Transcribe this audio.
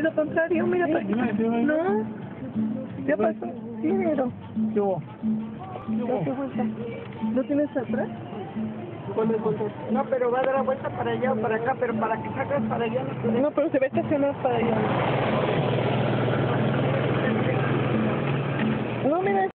sentido contrario, mira. No. ¿Qué pasó? Sí, mira. Date vuelta. ¿No tienes atrás? No, pero va a dar la vuelta para allá o para acá, pero para que salgas para allá no puedes. No, pero se va a estacionar para allá. No, mira.